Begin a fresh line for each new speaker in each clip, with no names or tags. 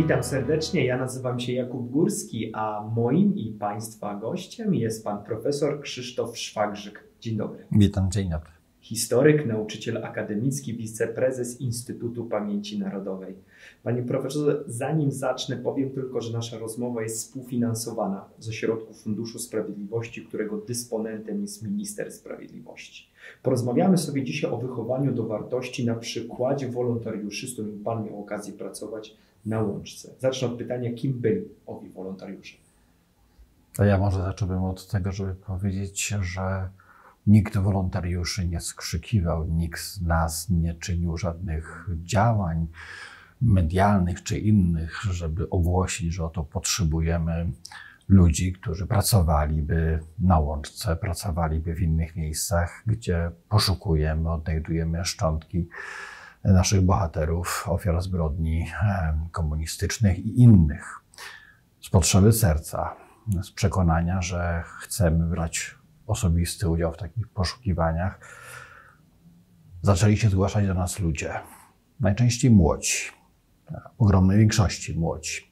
Witam serdecznie, ja nazywam się Jakub Górski, a moim i Państwa gościem jest Pan Profesor Krzysztof Szwagrzyk. Dzień dobry.
Witam, dzień dobry.
Historyk, nauczyciel akademicki, wiceprezes Instytutu Pamięci Narodowej. Panie profesorze, zanim zacznę, powiem tylko, że nasza rozmowa jest współfinansowana ze środków Funduszu Sprawiedliwości, którego dysponentem jest Minister Sprawiedliwości. Porozmawiamy sobie dzisiaj o wychowaniu do wartości na przykładzie wolontariuszy, z którymi Pan miał okazję pracować na Łączce. Zacznę od pytania, kim byli owi wolontariusze?
To ja może zacząłbym od tego, żeby powiedzieć, że nikt wolontariuszy nie skrzykiwał, nikt z nas nie czynił żadnych działań medialnych czy innych, żeby ogłosić, że oto potrzebujemy ludzi, którzy pracowaliby na Łączce, pracowaliby w innych miejscach, gdzie poszukujemy, odnajdujemy szczątki naszych bohaterów, ofiar zbrodni komunistycznych i innych. Z potrzeby serca, z przekonania, że chcemy brać osobisty udział w takich poszukiwaniach, zaczęli się zgłaszać do nas ludzie. Najczęściej młodzi, w ogromnej większości młodzi.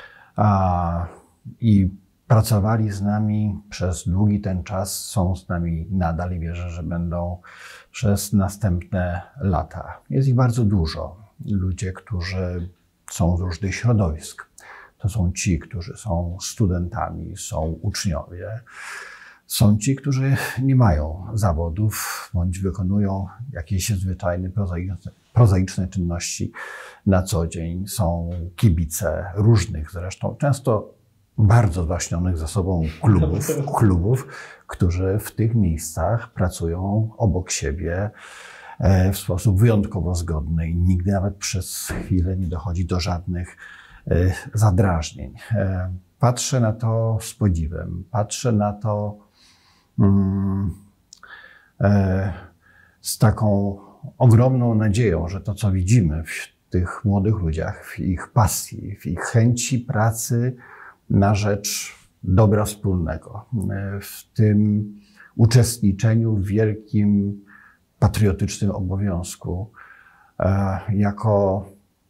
I pracowali z nami przez długi ten czas, są z nami nadal i wierzę, że będą przez następne lata. Jest ich bardzo dużo. Ludzie, którzy są z różnych środowisk. To są ci, którzy są studentami, są uczniowie. Są ci, którzy nie mają zawodów, bądź wykonują jakieś zwyczajne, prozaiczne czynności na co dzień. Są kibice różnych zresztą, często bardzo zwaśnionych ze sobą klubów, którzy w tych miejscach pracują obok siebie w sposób wyjątkowo zgodny i nigdy nawet przez chwilę nie dochodzi do żadnych zadrażnień. Patrzę na to z podziwem, patrzę na to z taką ogromną nadzieją, że to, co widzimy w tych młodych ludziach, w ich pasji, w ich chęci pracy na rzecz dobra wspólnego, w tym uczestniczeniu w wielkim patriotycznym obowiązku, jako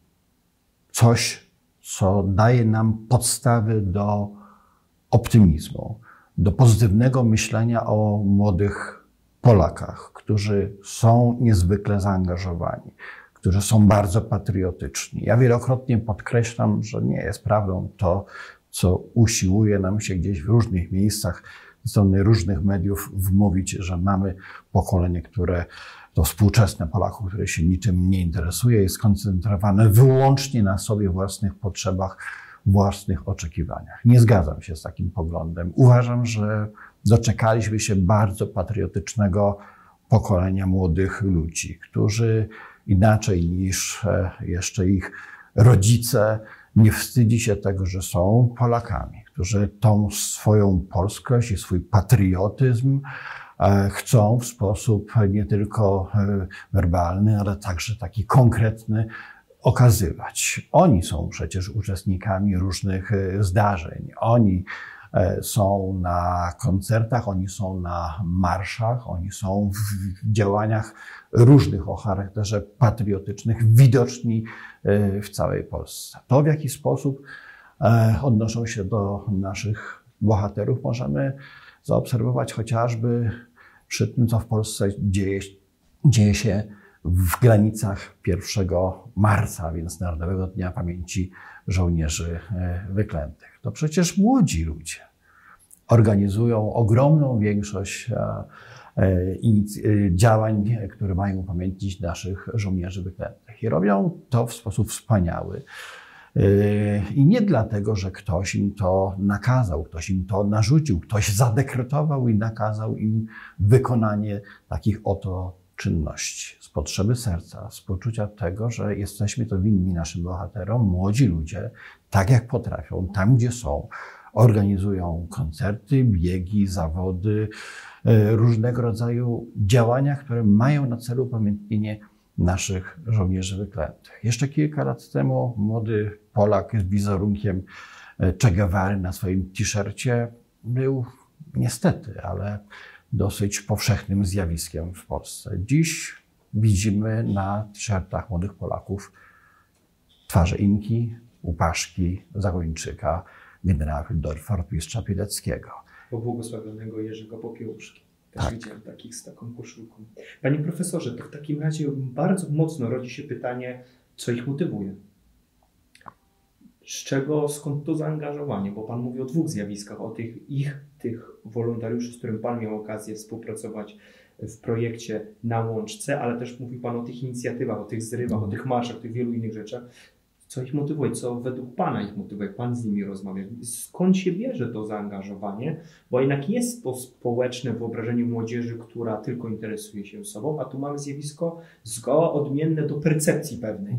coś, co daje nam podstawy do optymizmu, do pozytywnego myślenia o młodych Polakach, którzy są niezwykle zaangażowani, którzy są bardzo patriotyczni. Ja wielokrotnie podkreślam, że nie jest prawdą to, co usiłuje nam się gdzieś w różnych miejscach ze strony różnych mediów wmówić, że mamy pokolenie, które to współczesne Polaków, które się niczym nie interesuje, jest skoncentrowane wyłącznie na sobie własnych potrzebach, własnych oczekiwaniach. Nie zgadzam się z takim poglądem. Uważam, że doczekaliśmy się bardzo patriotycznego pokolenia młodych ludzi, którzy inaczej niż jeszcze ich rodzice nie wstydzi się tego, że są Polakami, którzy tą swoją polskość i swój patriotyzm chcą w sposób nie tylko werbalny, ale także taki konkretny okazywać. Oni są przecież uczestnikami różnych zdarzeń. Oni są na koncertach, oni są na marszach, oni są w działaniach różnych o charakterze patriotycznych, widoczni w całej Polsce. To, w jaki sposób odnoszą się do naszych bohaterów, możemy zaobserwować chociażby przy tym, co w Polsce dzieje się w granicach 1 marca, więc Narodowego Dnia Pamięci Żołnierzy Wyklętych. To przecież młodzi ludzie organizują ogromną większość działań, które mają upamiętnić naszych żołnierzy wyklętych. I robią to w sposób wspaniały. I nie dlatego, że ktoś im to nakazał, ktoś im to narzucił, ktoś zadekretował i nakazał im wykonanie takich oto czynności. Z potrzeby serca, z poczucia tego, że jesteśmy to winni naszym bohaterom, młodzi ludzie, tak jak potrafią, tam gdzie są, organizują koncerty, biegi, zawody, różnego rodzaju działania, które mają na celu upamiętnienie naszych żołnierzy wyklętych. Jeszcze kilka lat temu młody Polak z wizerunkiem Che Guevary na swoim t-shircie był niestety, ale dosyć powszechnym zjawiskiem w Polsce. Dziś widzimy na t-shirtach młodych Polaków twarze Inki, u Paszki, Zagończyka, generała rotmistrza Pileckiego.
Pobłogosławionego Jerzego Popiełuszki. Też
Tak.
widziałem takich z taką koszulką. Panie profesorze, to w takim razie bardzo mocno rodzi się pytanie, co ich motywuje? Skąd to zaangażowanie? Bo Pan mówi o dwóch zjawiskach, o tych wolontariuszy, z którym Pan miał okazję współpracować w projekcie na Łączce, ale też mówi Pan o tych inicjatywach, o tych zrywach, o tych marszach, o tych wielu innych rzeczach. Co ich motywuje? Co według Pana ich motywuje? Jak Pan z nimi rozmawia? Skąd się bierze to zaangażowanie? Bo jednak jest to społeczne wyobrażenie młodzieży, która tylko interesuje się sobą, a tu mamy zjawisko zgoła odmienne do percepcji pewnej.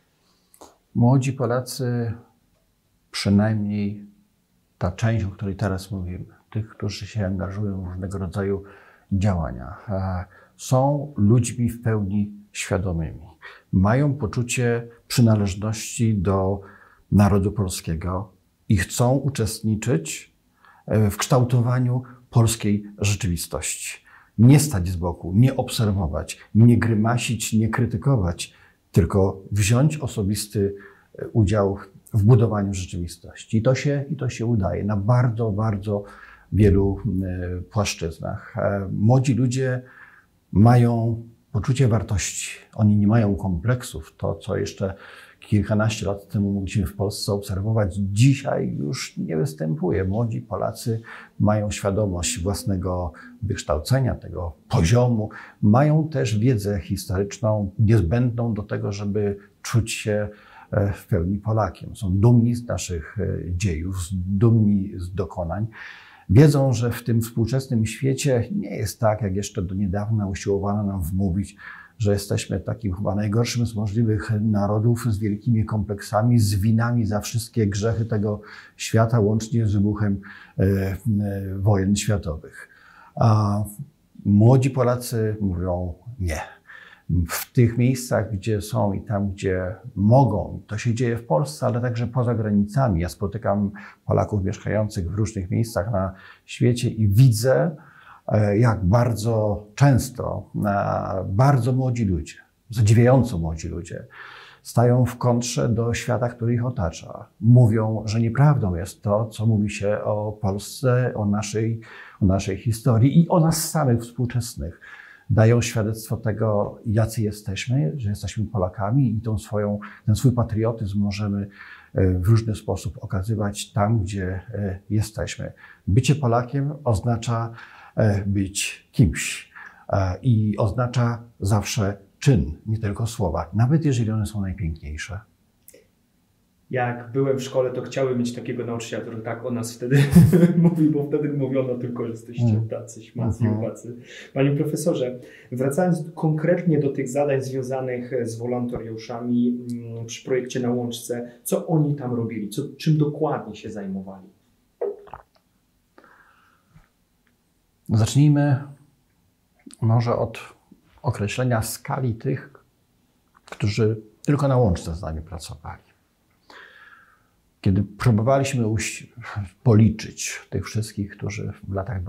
Młodzi Polacy, przynajmniej ta część, o której teraz mówimy, tych, którzy się angażują w różnego rodzaju działania, są ludźmi w pełni świadomymi. Mają poczucie przynależności do narodu polskiego i chcą uczestniczyć w kształtowaniu polskiej rzeczywistości. Nie stać z boku, nie obserwować, nie grymasić, nie krytykować, tylko wziąć osobisty udział w budowaniu rzeczywistości. I to się udaje na bardzo, bardzo wielu płaszczyznach. Młodzi ludzie mają poczucie wartości. Oni nie mają kompleksów. To, co jeszcze kilkanaście lat temu mogliśmy w Polsce obserwować, dzisiaj już nie występuje. Młodzi Polacy mają świadomość własnego wykształcenia, tego poziomu. Mają też wiedzę historyczną niezbędną do tego, żeby czuć się w pełni Polakiem. Są dumni z naszych dziejów, dumni z dokonań. Wiedzą, że w tym współczesnym świecie nie jest tak, jak jeszcze do niedawna usiłowano nam wmówić, że jesteśmy takim chyba najgorszym z możliwych narodów, z wielkimi kompleksami, z winami za wszystkie grzechy tego świata, łącznie z wybuchem wojen światowych. A młodzi Polacy mówią nie. W tych miejscach, gdzie są i tam, gdzie mogą, to się dzieje w Polsce, ale także poza granicami. Ja spotykam Polaków mieszkających w różnych miejscach na świecie i widzę, jak bardzo często bardzo młodzi ludzie, zadziwiająco młodzi ludzie, stają w kontrze do świata, który ich otacza. Mówią, że nieprawdą jest to, co mówi się o Polsce, o naszej historii i o nas samych współczesnych. Dają świadectwo tego, jacy jesteśmy, że jesteśmy Polakami i ten swój patriotyzm możemy w różny sposób okazywać tam, gdzie jesteśmy. Bycie Polakiem oznacza być kimś i oznacza zawsze czyn, nie tylko słowa, nawet jeżeli one są najpiękniejsze.
Jak byłem w szkole, to chciałem mieć takiego nauczyciela, który tak o nas wtedy mówił, bo wtedy mówiono tylko, że jesteście tacy, śmacy, owacy. Panie profesorze, wracając konkretnie do tych zadań związanych z wolontariuszami przy projekcie na Łączce, co oni tam robili? Czym dokładnie się zajmowali?
Zacznijmy może od określenia skali tych, którzy tylko na Łączce z nami pracowali. Kiedy próbowaliśmy policzyć tych wszystkich, którzy w latach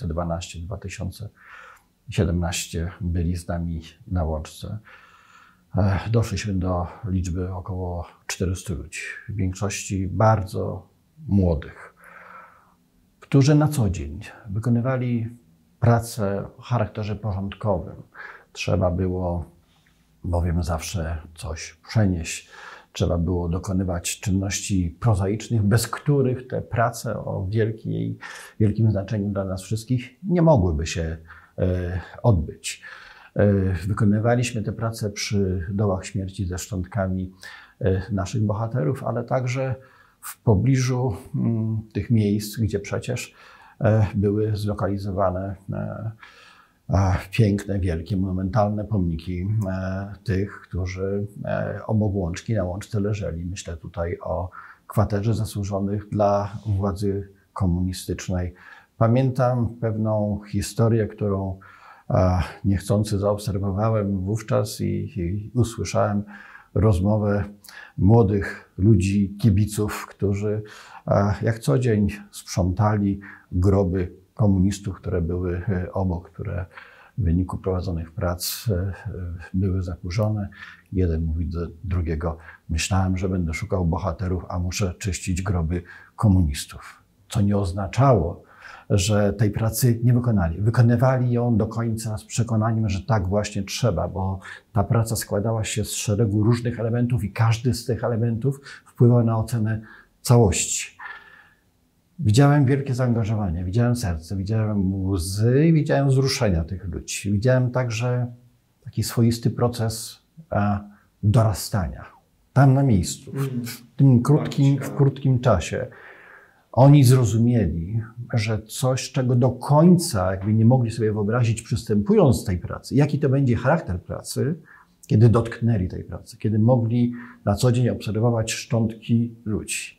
2012-2017 byli z nami na Łączce, doszliśmy do liczby około 400 ludzi. W większości bardzo młodych, którzy na co dzień wykonywali pracę o charakterze porządkowym. Trzeba było bowiem zawsze coś przenieść. Trzeba było dokonywać czynności prozaicznych, bez których te prace o wielkim znaczeniu dla nas wszystkich nie mogłyby się odbyć. Wykonywaliśmy te prace przy dołach śmierci ze szczątkami naszych bohaterów, ale także w pobliżu tych miejsc, gdzie przecież były zlokalizowane piękne, wielkie, monumentalne pomniki tych, którzy obok Łączki na Łączce leżeli. Myślę tutaj o kwaterze zasłużonych dla władzy komunistycznej. Pamiętam pewną historię, którą niechcący zaobserwowałem wówczas i usłyszałem rozmowę młodych ludzi, kibiców, którzy jak co dzień sprzątali groby komunistów, które były obok, które w wyniku prowadzonych prac były zaburzone. Jeden mówi do drugiego: myślałem, że będę szukał bohaterów, a muszę czyścić groby komunistów. Co nie oznaczało, że tej pracy nie wykonali. Wykonywali ją do końca z przekonaniem, że tak właśnie trzeba, bo ta praca składała się z szeregu różnych elementów i każdy z tych elementów wpływał na ocenę całości. Widziałem wielkie zaangażowanie, widziałem serce, widziałem łzy, widziałem wzruszenia tych ludzi. Widziałem także taki swoisty proces dorastania. Tam na miejscu, w tym krótkim czasie. Oni zrozumieli, że coś, czego do końca jakby nie mogli sobie wyobrazić, przystępując do tej pracy, jaki to będzie charakter pracy, kiedy dotknęli tej pracy, kiedy mogli na co dzień obserwować szczątki ludzi.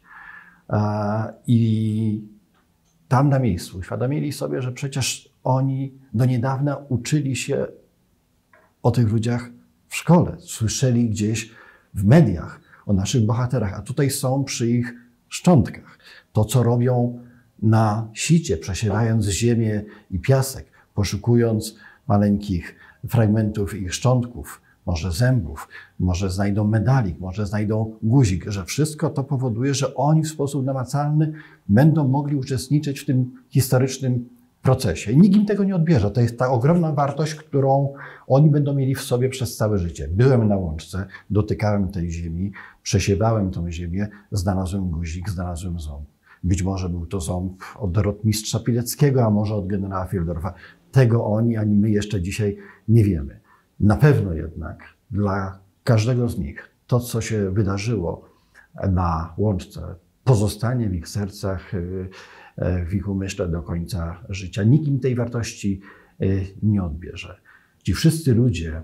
I tam na miejscu uświadomili sobie, że przecież oni do niedawna uczyli się o tych ludziach w szkole, słyszeli gdzieś w mediach o naszych bohaterach, a tutaj są przy ich szczątkach. To, co robią na sicie, przesiewając ziemię i piasek, poszukując maleńkich fragmentów ich szczątków, może zębów, może znajdą medalik, może znajdą guzik, że wszystko to powoduje, że oni w sposób namacalny będą mogli uczestniczyć w tym historycznym procesie. I nikt im tego nie odbierze. To jest ta ogromna wartość, którą oni będą mieli w sobie przez całe życie. Byłem na łączce, dotykałem tej ziemi, przesiewałem tą ziemię, znalazłem guzik, znalazłem ząb. Być może był to ząb od rotmistrza Pileckiego, a może od generała Fieldorfa. Tego oni ani my jeszcze dzisiaj nie wiemy. Na pewno jednak dla każdego z nich to, co się wydarzyło na łączce, pozostanie w ich sercach, w ich umyśle do końca życia. Nikt im tej wartości nie odbierze. Ci wszyscy ludzie,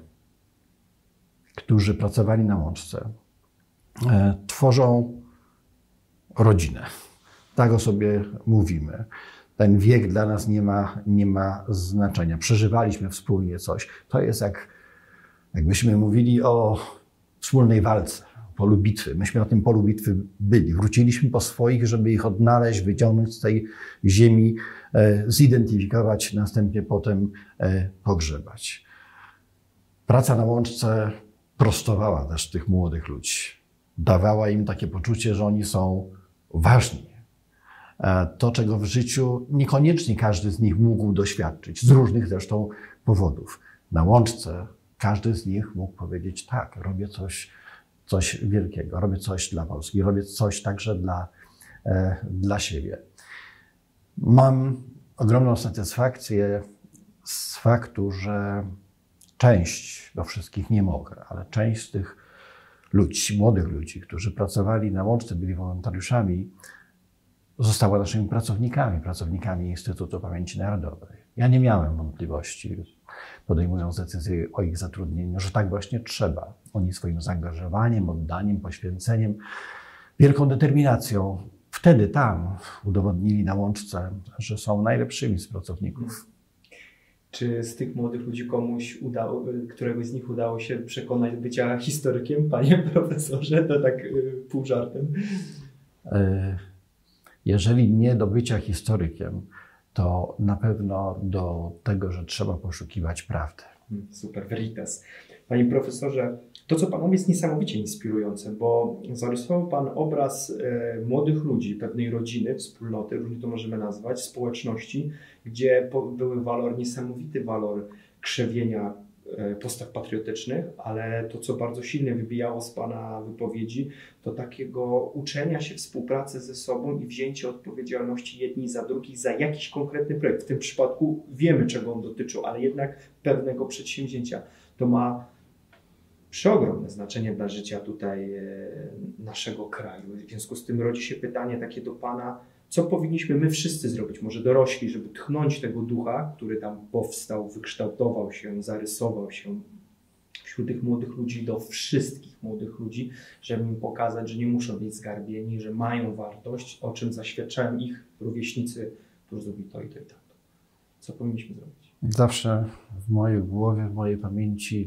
którzy pracowali na łączce, tworzą rodzinę. Tak o sobie mówimy. Ten wiek dla nas nie ma znaczenia. Przeżywaliśmy wspólnie coś. To jest jakbyśmy mówili o wspólnej walce, polu bitwy. Myśmy na tym polu bitwy byli. Wróciliśmy po swoich, żeby ich odnaleźć, wyciągnąć z tej ziemi, zidentyfikować, następnie potem pogrzebać. Praca na łączce prostowała też tych młodych ludzi. Dawała im takie poczucie, że oni są ważni. To, czego w życiu niekoniecznie każdy z nich mógł doświadczyć, z różnych zresztą powodów. Na łączce każdy z nich mógł powiedzieć: tak, robię coś wielkiego, robię coś dla Polski, robię coś także dla siebie. Mam ogromną satysfakcję z faktu, że część, do wszystkich nie mogę, ale część z tych ludzi, młodych ludzi, którzy pracowali na łączce, byli wolontariuszami, została naszymi pracownikami Instytutu Pamięci Narodowej. Ja nie miałem wątpliwości, podejmując decyzję o ich zatrudnieniu, że tak właśnie trzeba. Oni swoim zaangażowaniem, oddaniem, poświęceniem, wielką determinacją wtedy tam udowodnili na łączce, że są najlepszymi z pracowników.
Czy z tych młodych ludzi któregoś z nich udało się przekonać do bycia historykiem, panie profesorze? To tak pół żartem.
Jeżeli nie do bycia historykiem, to na pewno do tego, że trzeba poszukiwać prawdy.
Super, veritas. Panie profesorze, to co pan mówi jest niesamowicie inspirujące, bo zarysował pan obraz młodych ludzi, pewnej rodziny, wspólnoty, różnie to możemy nazwać, społeczności, gdzie był niesamowity walor krzewienia postaw patriotycznych, ale to, co bardzo silnie wybijało z pana wypowiedzi, to takiego uczenia się współpracy ze sobą i wzięcie odpowiedzialności jedni za drugich za jakiś konkretny projekt. W tym przypadku wiemy, czego on dotyczył, ale jednak pewnego przedsięwzięcia. To ma przeogromne znaczenie dla życia tutaj naszego kraju. W związku z tym rodzi się pytanie takie do pana, co powinniśmy my wszyscy zrobić, może dorośli, żeby tchnąć tego ducha, który tam powstał, wykształtował się, zarysował się wśród tych młodych ludzi, do wszystkich młodych ludzi, żeby im pokazać, że nie muszą być zgarbieni, że mają wartość, o czym zaświadczają ich rówieśnicy, którzy zrobili to i to i to. Co powinniśmy zrobić?
Zawsze w mojej głowie, w mojej pamięci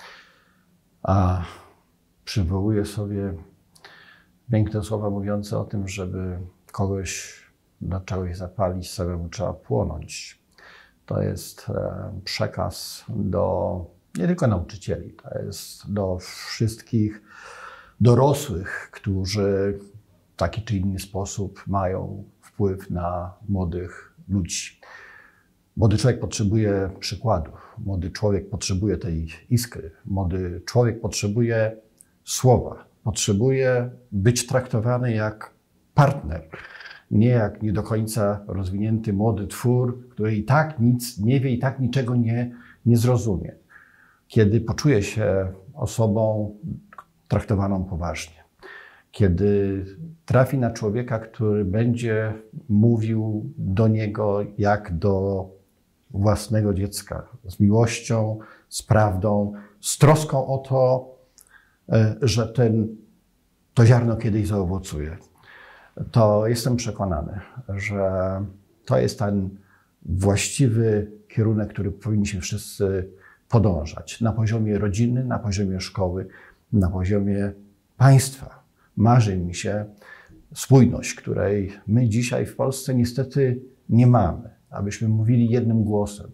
przywołuję sobie piękne słowa mówiące o tym, żeby kogoś na czegoś zapalić, samemu trzeba płonąć. To jest przekaz nie tylko nauczycieli, to jest do wszystkich dorosłych, którzy w taki czy inny sposób mają wpływ na młodych ludzi. Młody człowiek potrzebuje przykładu, młody człowiek potrzebuje tej iskry, młody człowiek potrzebuje słowa, potrzebuje być traktowany jak partner, nie jak nie do końca rozwinięty młody twór, który i tak nic nie wie, i tak niczego nie zrozumie. Kiedy poczuje się osobą traktowaną poważnie, kiedy trafi na człowieka, który będzie mówił do niego jak do własnego dziecka, z miłością, z prawdą, z troską o to, że to ziarno kiedyś zaowocuje, to jestem przekonany, że to jest ten właściwy kierunek, który powinniśmy wszyscy podążać na poziomie rodziny, na poziomie szkoły, na poziomie państwa. Marzy mi się spójność, której my dzisiaj w Polsce niestety nie mamy, abyśmy mówili jednym głosem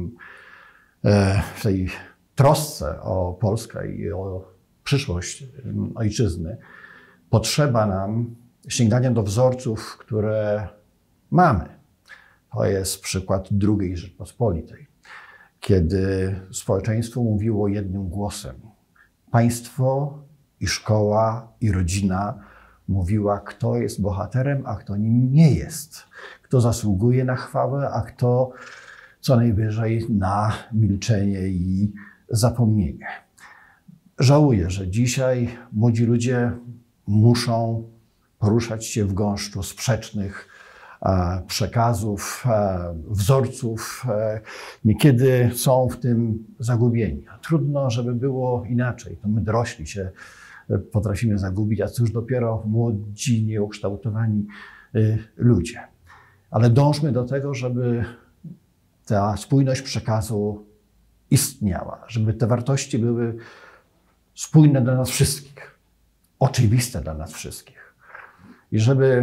w tej trosce o Polskę i o przyszłość ojczyzny. Potrzeba nam sięgania do wzorców, które mamy. To jest przykład II Rzeczpospolitej, kiedy społeczeństwo mówiło jednym głosem. Państwo i szkoła i rodzina mówiła, kto jest bohaterem, a kto nim nie jest. Kto zasługuje na chwałę, a kto co najwyżej na milczenie i zapomnienie. Żałuję, że dzisiaj młodzi ludzie muszą poruszać się w gąszczu sprzecznych przekazów, wzorców. Niekiedy są w tym zagubieni. Trudno, żeby było inaczej. To my dorośli się potrafimy zagubić, a cóż dopiero młodzi, nieukształtowani ludzie. Ale dążmy do tego, żeby ta spójność przekazu istniała, żeby te wartości były spójne dla nas wszystkich, oczywiste dla nas wszystkich. I żeby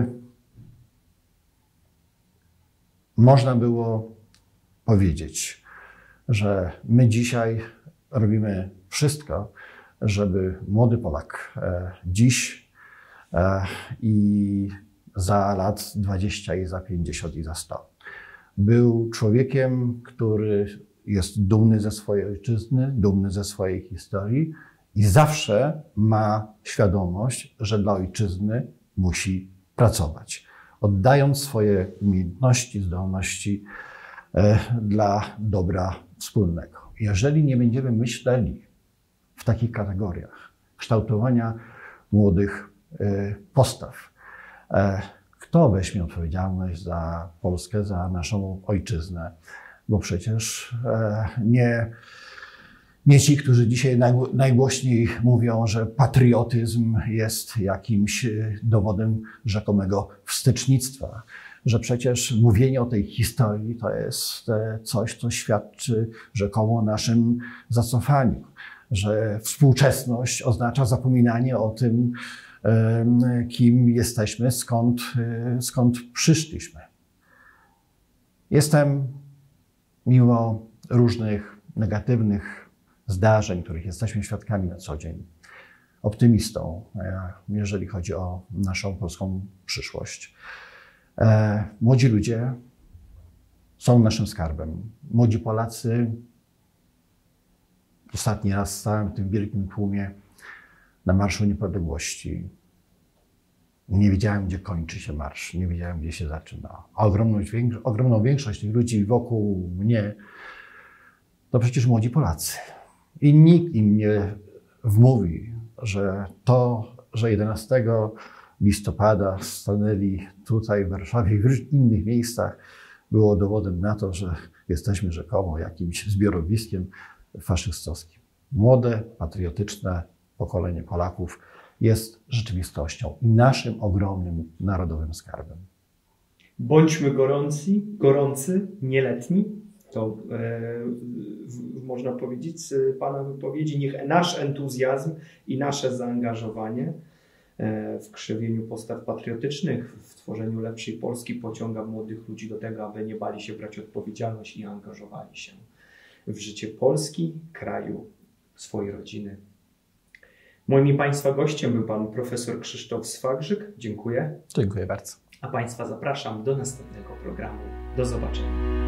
można było powiedzieć, że my dzisiaj robimy wszystko, żeby młody Polak dziś i za lat 20 i za 50 i za 100 był człowiekiem, który jest dumny ze swojej ojczyzny, dumny ze swojej historii i zawsze ma świadomość, że dla ojczyzny musi pracować, oddając swoje umiejętności, zdolności dla dobra wspólnego. Jeżeli nie będziemy myśleli w takich kategoriach kształtowania młodych postaw, kto weźmie odpowiedzialność za Polskę, za naszą ojczyznę? Bo przecież nie ci, którzy dzisiaj najgłośniej mówią, że patriotyzm jest jakimś dowodem rzekomego wstecznictwa, że przecież mówienie o tej historii to jest coś, co świadczy rzekomo o naszym zacofaniu, że współczesność oznacza zapominanie o tym, kim jesteśmy, skąd przyszliśmy. Jestem, mimo różnych negatywnych zdarzeń, których jesteśmy świadkami na co dzień, optymistą, jeżeli chodzi o naszą polską przyszłość. Młodzi ludzie są naszym skarbem. Młodzi Polacy, ostatni raz stałem w tym wielkim tłumie na Marszu Niepodległości. Nie wiedziałem, gdzie kończy się marsz, nie wiedziałem, gdzie się zaczyna. A ogromną większość tych ludzi wokół mnie to przecież młodzi Polacy. I nikt im nie wmówi, że to, że 11 listopada stanęli tutaj w Warszawie i w innych miejscach, było dowodem na to, że jesteśmy rzekomo jakimś zbiorowiskiem faszystowskim. Młode, patriotyczne pokolenie Polaków jest rzeczywistością i naszym ogromnym narodowym skarbem.
Bądźmy gorący, nieletni. To można powiedzieć z Pana wypowiedzi. Niech nasz entuzjazm i nasze zaangażowanie w krzewieniu postaw patriotycznych, w tworzeniu lepszej Polski pociąga młodych ludzi do tego, aby nie bali się brać odpowiedzialność i angażowali się w życie Polski, kraju, swojej rodziny. Moim i Państwa gościem był Pan profesor Krzysztof Swagrzyk. Dziękuję.
Dziękuję bardzo.
A Państwa zapraszam do następnego programu. Do zobaczenia.